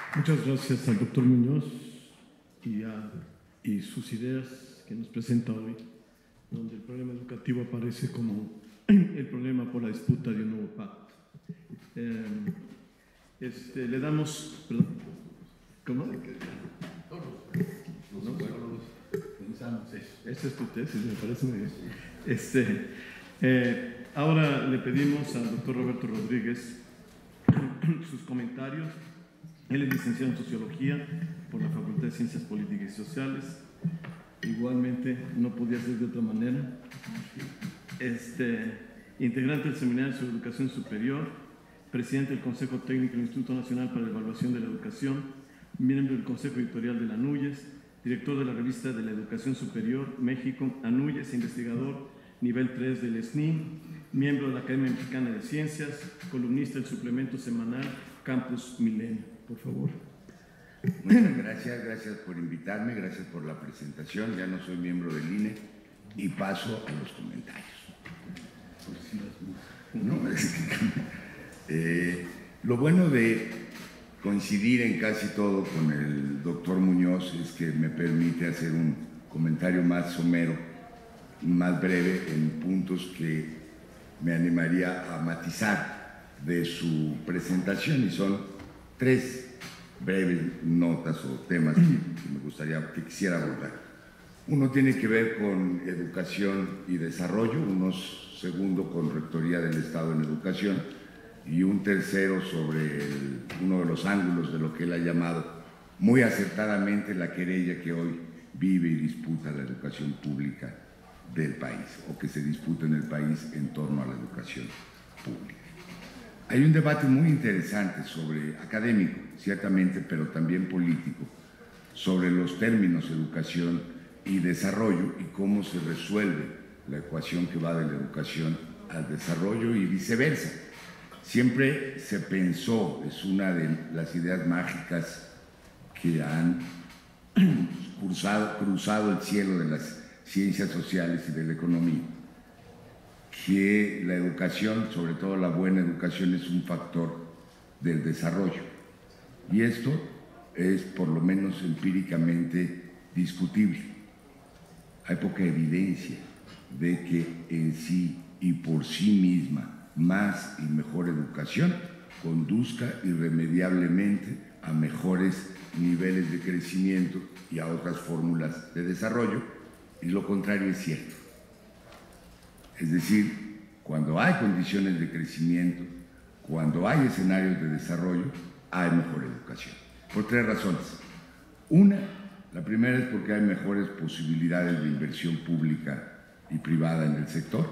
Muchas gracias al doctor Muñoz y sus ideas que nos presenta hoy, donde el problema educativo aparece como el problema por la disputa de un nuevo pacto. Le damos... Perdón, ¿cómo? Pensamos eso. Esa es tu tesis, me parece muy bien. Ahora le pedimos al doctor Roberto Rodríguez sus comentarios. Él es licenciado en Sociología por la Facultad de Ciencias Políticas y Sociales. Igualmente, no podía ser de otra manera. Integrante del Seminario sobre Educación Superior, presidente del Consejo Técnico del Instituto Nacional para la Evaluación de la Educación, miembro del Consejo Editorial de la ANUYES, director de la revista de la Educación Superior México, ANUYES, investigador nivel 3 del SNI, miembro de la Academia Mexicana de Ciencias, columnista del suplemento semanal Campus Milenio. Por favor. Muchas gracias, gracias por invitarme, gracias por la presentación. Ya no soy miembro del INE y paso a los comentarios. Lo bueno de coincidir en casi todo con el doctor Muñoz es que me permite hacer un comentario más somero, más breve, en puntos que me animaría a matizar de su presentación, y son tres breves notas o temas que me gustaría, que quisiera abordar. Uno tiene que ver con educación y desarrollo, segundo con Rectoría del Estado en Educación, y un tercero sobre uno de los ángulos de lo que él ha llamado muy acertadamente la querella que hoy vive y disputa la educación pública del país, o que se disputa en el país en torno a la educación pública. Hay un debate muy interesante académico, ciertamente, pero también político, sobre los términos educación y desarrollo y cómo se resuelve la ecuación que va de la educación al desarrollo y viceversa. Siempre se pensó, es una de las ideas mágicas que han cruzado el cielo de las ciencias sociales y de la economía, que la educación, sobre todo la buena educación, es un factor del desarrollo. Y esto es, por lo menos empíricamente, discutible. Hay poca evidencia de que en sí y por sí misma más y mejor educación conduzca irremediablemente a mejores niveles de crecimiento y a otras fórmulas de desarrollo, y lo contrario es cierto. Es decir, cuando hay condiciones de crecimiento, cuando hay escenarios de desarrollo, hay mejor educación. Por tres razones. La primera es porque hay mejores posibilidades de inversión pública y privada en el sector.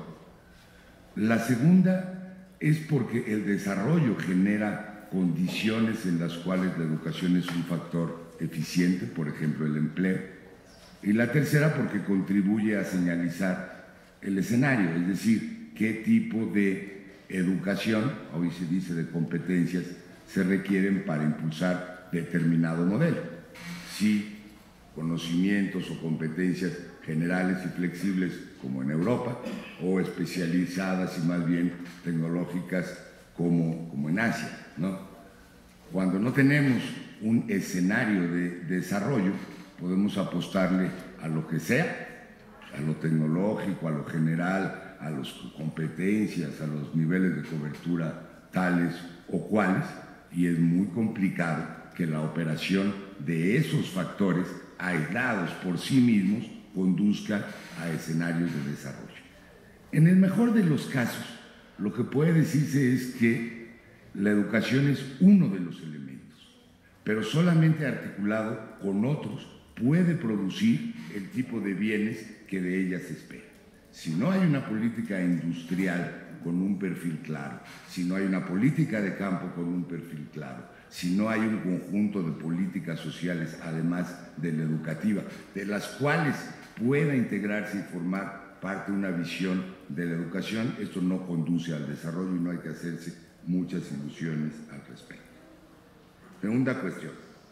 La segunda es porque el desarrollo genera condiciones en las cuales la educación es un factor eficiente, por ejemplo, el empleo. Y la tercera porque contribuye a señalizar el escenario, es decir, qué tipo de educación, hoy se dice de competencias, se requieren para impulsar determinado modelo. Si conocimientos o competencias generales y flexibles como en Europa, o especializadas y más bien tecnológicas como en Asia, ¿no? Cuando no tenemos un escenario de desarrollo, podemos apostarle a lo que sea, a lo tecnológico, a lo general, a las competencias, a los niveles de cobertura tales o cuales, y es muy complicado que la operación de esos factores aislados por sí mismos conduzca a escenarios de desarrollo. En el mejor de los casos, lo que puede decirse es que la educación es uno de los elementos, pero solamente articulado con otros puede producir el tipo de bienes que de ella se espera. Si no hay una política industrial con un perfil claro, si no hay una política de campo con un perfil claro, si no hay un conjunto de políticas sociales, además de la educativa, de las cuales pueda integrarse y formar parte de una visión de la educación, esto no conduce al desarrollo y no hay que hacerse muchas ilusiones al respecto. Segunda cuestión,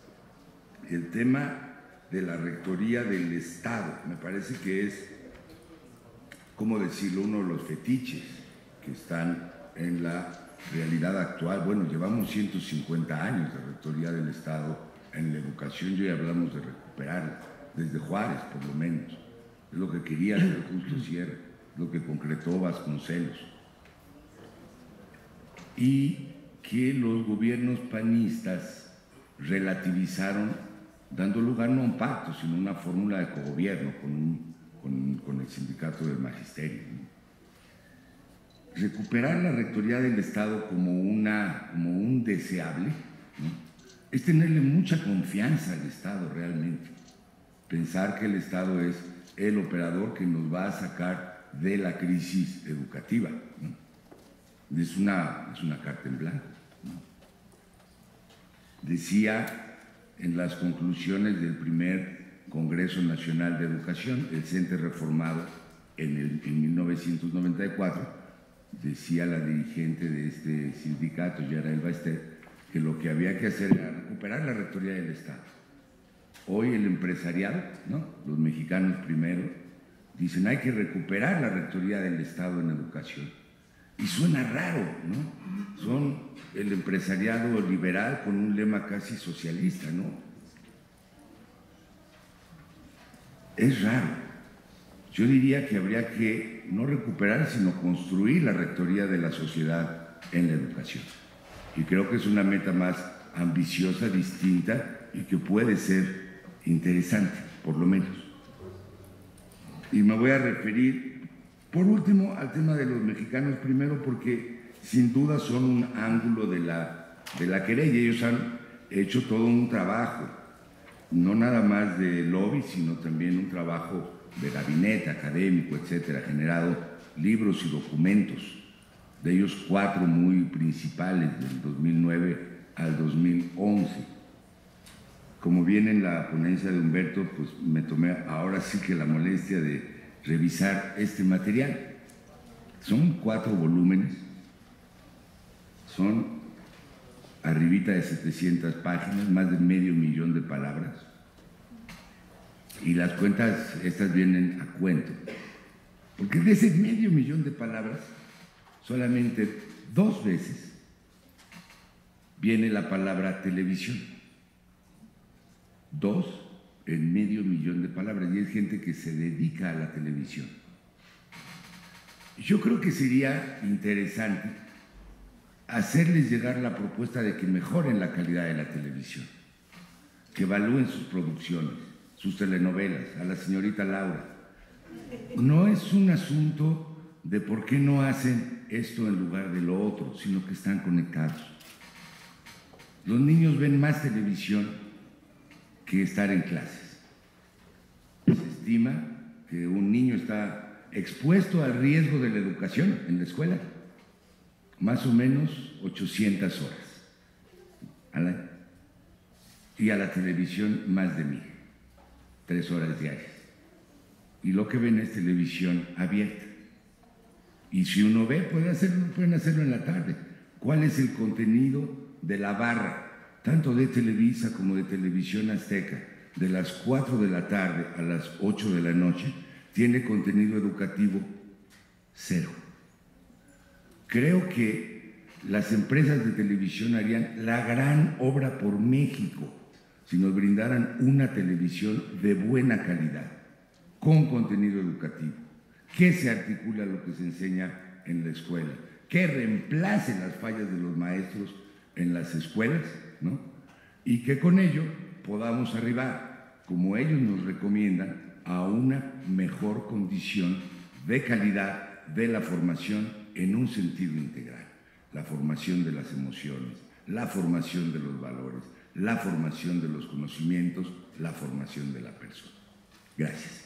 el tema de la Rectoría del Estado. Me parece que es, ¿cómo decirlo?, uno de los fetiches que están en la realidad actual. Bueno, llevamos 150 años de rectoría del Estado en la educación y hoy hablamos de recuperarla, desde Juárez por lo menos. Es lo que quería hacer Justo Sierra, lo que concretó Vasconcelos. Y que los gobiernos panistas relativizaron, dando lugar no a un pacto, sino a una fórmula de cogobierno con el sindicato del magisterio. Recuperar la rectoría del Estado como un deseable, ¿no?, es tenerle mucha confianza al Estado realmente. Pensar que el Estado es el operador que nos va a sacar de la crisis educativa, ¿no? Es una carta en blanco, ¿no? Decía en las conclusiones del primer Congreso Nacional de Educación, el CENTE reformado en 1994, decía la dirigente de este sindicato, Yarael Baester, que lo que había que hacer era recuperar la rectoría del Estado. Hoy el empresariado, ¿no?, los mexicanos primero, dicen hay que recuperar la rectoría del Estado en educación. Y suena raro, ¿no? Son el empresariado liberal con un lema casi socialista, ¿no? Es raro. Yo diría que habría que no recuperar, sino construir la rectoría de la sociedad en la educación. Y creo que es una meta más ambiciosa, distinta y que puede ser interesante, por lo menos. Y me voy a referir, por último, al tema de los mexicanos primero, porque sin duda son un ángulo de la querella. Ellos han hecho todo un trabajo, no nada más de lobby, sino también un trabajo de gabinete académico, etcétera, generado libros y documentos, de ellos 4 muy principales, del 2009 al 2011. Como viene en la ponencia de Humberto, pues me tomé ahora sí que la molestia de revisar este material. Son 4 volúmenes, son arribita de 700 páginas, más de medio millón de palabras, y las cuentas estas vienen a cuento, porque de ese medio millón de palabras solamente 2 veces viene la palabra televisión. 2 en medio millón de palabras, y es gente que se dedica a la televisión. Yo creo que sería interesante hacerles llegar la propuesta de que mejoren la calidad de la televisión, que evalúen sus producciones, sus telenovelas, a la señorita Laura. No es un asunto de por qué no hacen esto en lugar de lo otro, sino que están conectados. Los niños ven más televisión que estar en clases. Se estima que un niño está expuesto al riesgo de la educación en la escuela más o menos 800 horas al año, y a la televisión más de 1000, 3 horas diarias, y lo que ven es televisión abierta. Y si uno ve, pueden hacerlo en la tarde. ¿Cuál es el contenido de la barra, tanto de Televisa como de Televisión Azteca, de las 4 de la tarde a las 8 de la noche? Tiene contenido educativo 0. Creo que las empresas de televisión harían la gran obra por México si nos brindaran una televisión de buena calidad, con contenido educativo, que se articula a lo que se enseña en la escuela, que reemplace las fallas de los maestros en las escuelas, ¿no? Y que con ello podamos arribar, como ellos nos recomiendan, a una mejor condición de calidad de la formación en un sentido integral. La formación de las emociones, la formación de los valores, la formación de los conocimientos, la formación de la persona. Gracias.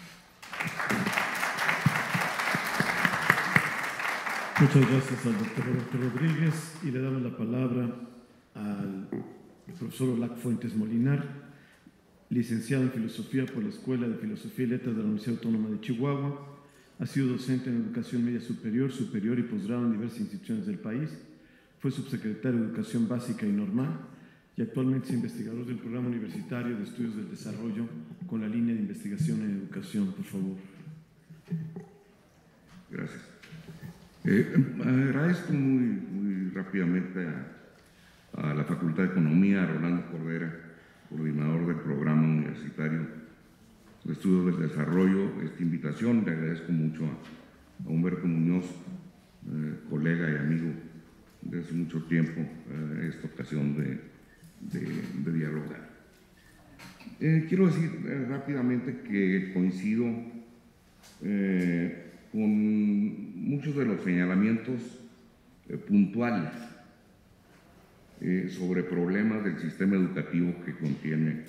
Muchas gracias al doctor Roberto Rodríguez, y le damos la palabra al profesor Olac Fuentes Molinar, licenciado en Filosofía por la Escuela de Filosofía y Letras de la Universidad Autónoma de Chihuahua. Ha sido docente en educación media superior, superior y posgrado en diversas instituciones del país. Fue subsecretario de Educación Básica y Normal y actualmente es investigador del Programa Universitario de Estudios del Desarrollo con la línea de investigación en educación. Por favor. Gracias. Agradezco muy referir rápidamente a la Facultad de Economía, a Rolando Cordera, coordinador del Programa Universitario de Estudios del Desarrollo, esta invitación. Le agradezco mucho a Humberto Muñoz, colega y amigo desde hace mucho tiempo, esta ocasión de dialogar. Quiero decir rápidamente que coincido con muchos de los señalamientos puntuales sobre problemas del sistema educativo que contiene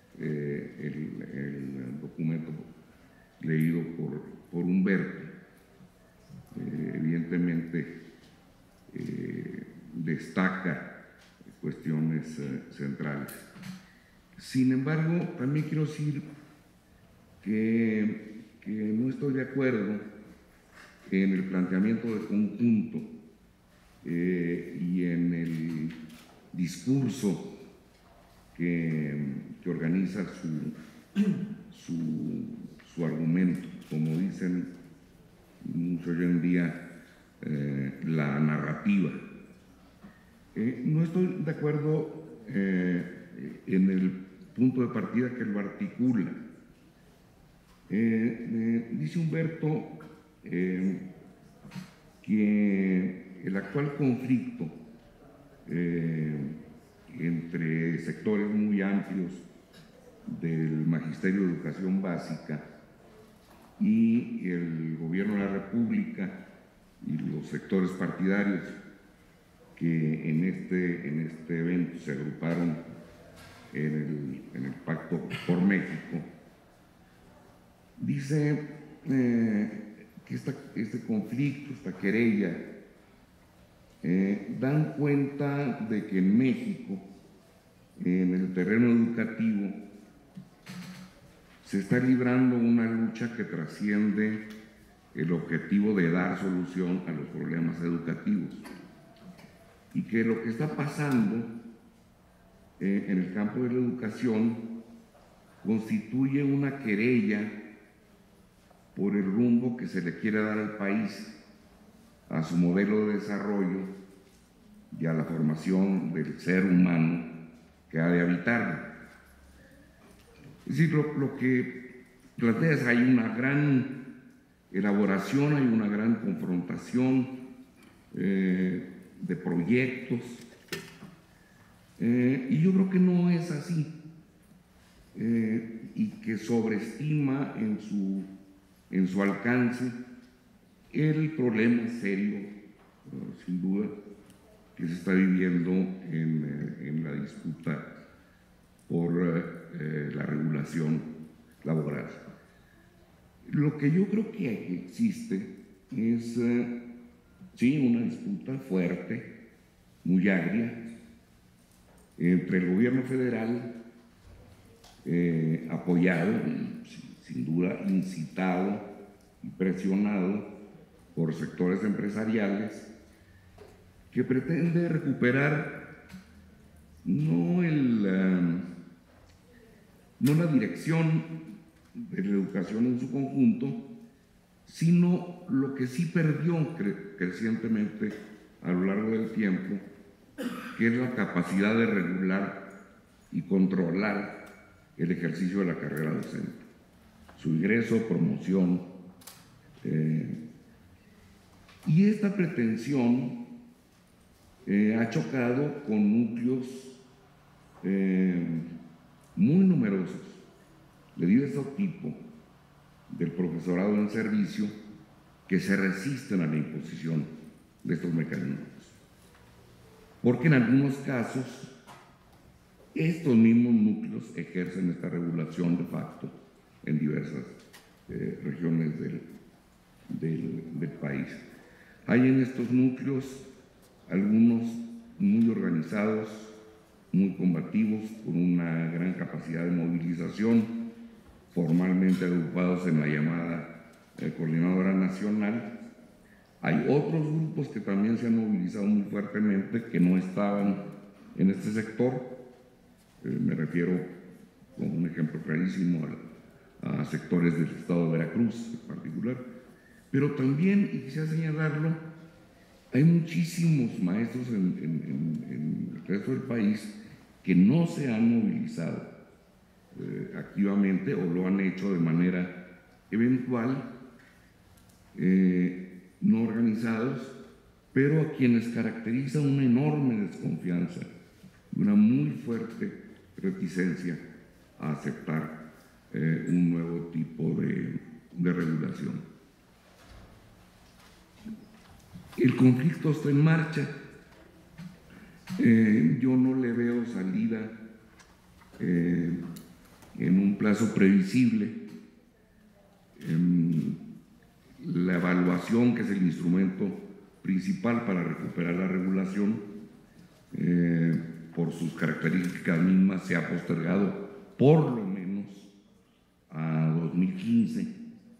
el documento leído por Humberto. Evidentemente destaca cuestiones centrales. Sin embargo, también quiero decir que no estoy de acuerdo en el planteamiento de conjunto y en el discurso que organiza su argumento, como dicen mucho hoy en día, la narrativa. No estoy de acuerdo en el punto de partida que lo articula. Dice Humberto que el actual conflicto entre sectores muy amplios del Magisterio de Educación Básica y el Gobierno de la República y los sectores partidarios que en este evento se agruparon en el Pacto por México, dice que este conflicto, esta querella, dan cuenta de que en México, en el terreno educativo, se está librando una lucha que trasciende el objetivo de dar solución a los problemas educativos, y que lo que está pasando en el campo de la educación constituye una querella por el rumbo que se le quiere dar al país, a su modelo de desarrollo y a la formación del ser humano que ha de habitarlo. Es decir, lo que plantea es que hay una gran elaboración, hay una gran confrontación de proyectos, y yo creo que no es así, y que sobreestima en su alcance el problema serio, sin duda, que se está viviendo en la disputa por la regulación laboral. Lo que yo creo que existe es, sí, una disputa fuerte, muy agria, entre el gobierno federal, apoyado, sin duda incitado y presionado por sectores empresariales, que pretende recuperar no la dirección de la educación en su conjunto, sino lo que sí perdió crecientemente a lo largo del tiempo, que es la capacidad de regular y controlar el ejercicio de la carrera docente, su ingreso, promoción. Y esta pretensión ha chocado con núcleos muy numerosos de diverso tipo del profesorado en servicio, que se resisten a la imposición de estos mecanismos, porque en algunos casos estos mismos núcleos ejercen esta regulación de facto en diversas regiones del país. Hay en estos núcleos algunos muy organizados, muy combativos, con una gran capacidad de movilización, formalmente agrupados en la llamada Coordinadora Nacional. Hay otros grupos que también se han movilizado muy fuertemente, que no estaban en este sector. Me refiero, como un ejemplo clarísimo, a sectores del estado de Veracruz en particular. Pero también, y quisiera señalarlo, Hay muchísimos maestros en el resto del país que no se han movilizado activamente o lo han hecho de manera eventual, no organizados, pero a quienes caracteriza una enorme desconfianza y una muy fuerte reticencia a aceptar un nuevo tipo de regulación. El conflicto está en marcha. Yo no le veo salida en un plazo previsible. La evaluación, que es el instrumento principal para recuperar la regulación, por sus características mismas, se ha postergado por lo menos a 2015.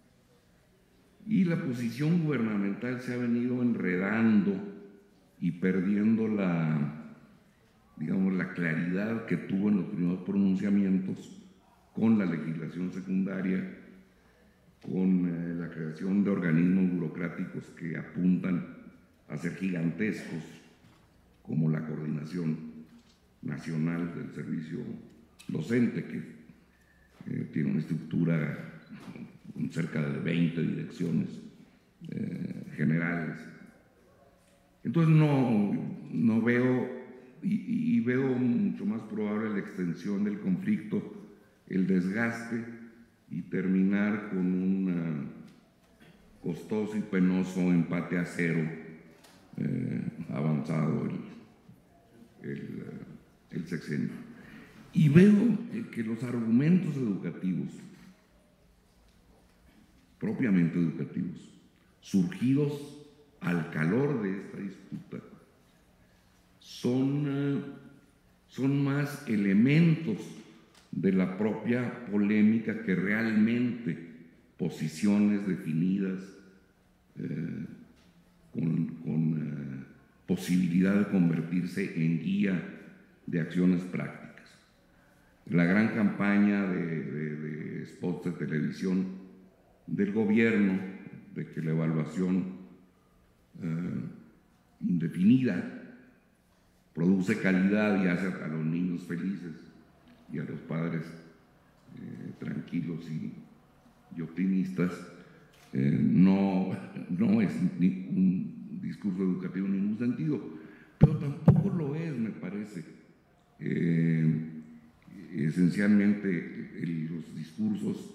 Y la posición gubernamental se ha venido enredando y perdiendo digamos, la claridad que tuvo en los primeros pronunciamientos con la legislación secundaria, con la creación de organismos burocráticos que apuntan a ser gigantescos, como la Coordinación Nacional del Servicio Docente, que tiene una estructura con cerca de 20 direcciones generales. Entonces no veo, y veo mucho más probable la extensión del conflicto, el desgaste y terminar con un costoso y penoso empate a cero avanzado el sexenio. Y veo que los argumentos educativos, propiamente educativos, surgidos al calor de esta disputa, son más elementos de la propia polémica que realmente posiciones definidas con posibilidad de convertirse en guía de acciones prácticas. La gran campaña de spots de televisión del gobierno, de que la evaluación indefinida produce calidad y hace a los niños felices y a los padres tranquilos y optimistas, no es un discurso educativo en ningún sentido, pero tampoco lo es, me parece, esencialmente los discursos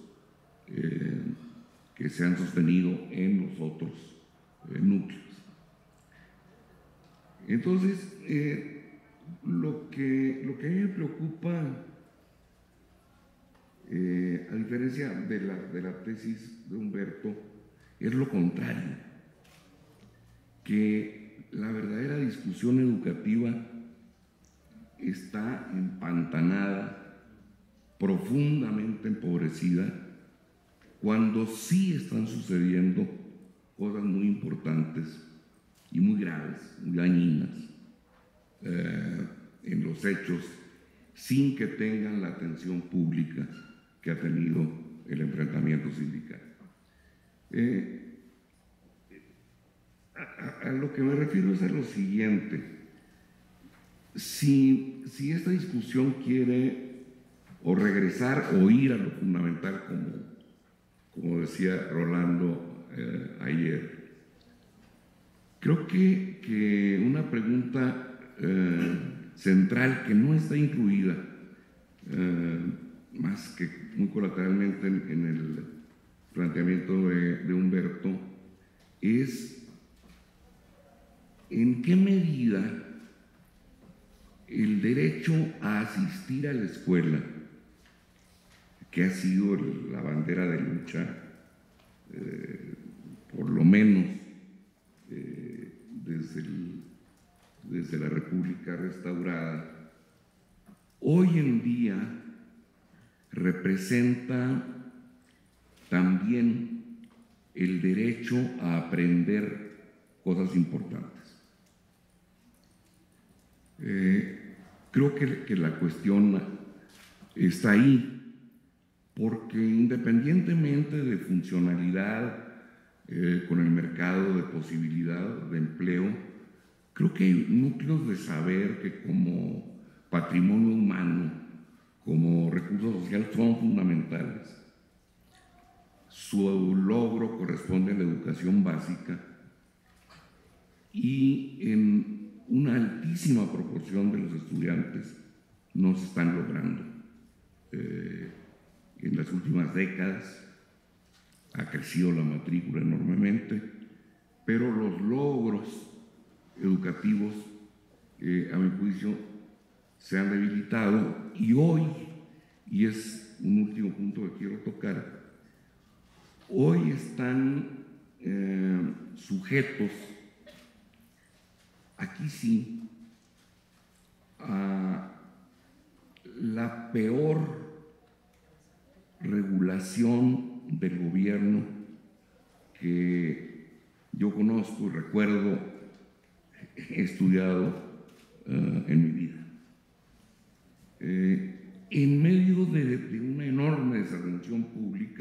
que se han sostenido en los otros núcleos. Entonces, lo que a mí me preocupa, a diferencia de la tesis de Humberto, es lo contrario, que la verdadera discusión educativa está empantanada, profundamente empobrecida, cuando sí están sucediendo cosas muy importantes y muy graves, muy dañinas en los hechos, sin que tengan la atención pública que ha tenido el enfrentamiento sindical. A lo que me refiero es a lo siguiente: si esta discusión quiere o regresar o ir a lo fundamental, como decía Rolando ayer, creo que una pregunta central que no está incluida, más que muy colateralmente en el planteamiento de Humberto, es en qué medida el derecho a asistir a la escuela, que ha sido la bandera de lucha, por lo menos desde la República restaurada, hoy en día representa también el derecho a aprender cosas importantes. Creo que la cuestión está ahí, porque independientemente de funcionalidad con el mercado, de posibilidad de empleo, Creo que hay núcleos de saber que como patrimonio humano, como recursos sociales, son fundamentales. Su logro corresponde a la educación básica y en una altísima proporción de los estudiantes no se están logrando. En las últimas décadas ha crecido la matrícula enormemente, pero los logros educativos, a mi juicio, se han debilitado y hoy, y es un último punto que quiero tocar, hoy están sujetos, aquí sí, a la peor regulación del gobierno que yo conozco y recuerdo, he estudiado en mi vida. En medio de una enorme desatención pública,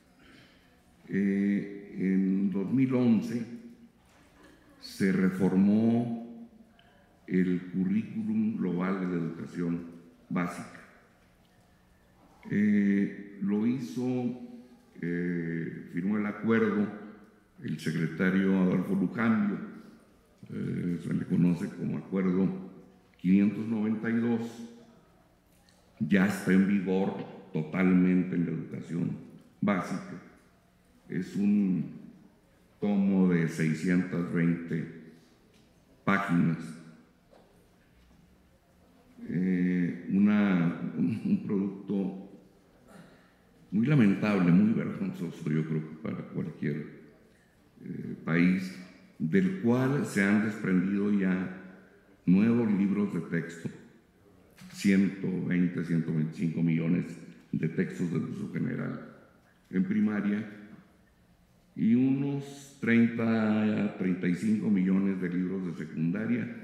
en 2011 se reformó el currículum global de la educación básica. Lo hizo, firmó el acuerdo el secretario Adolfo Lujambio, se le conoce como Acuerdo 592, ya está en vigor totalmente en la educación básica. Es un tomo de 620 páginas, un producto muy lamentable, muy vergonzoso, yo creo que para cualquier país, del cual se han desprendido ya nuevos libros de texto, 120, 125 millones de textos de uso general en primaria y unos 30 a 35 millones de libros de secundaria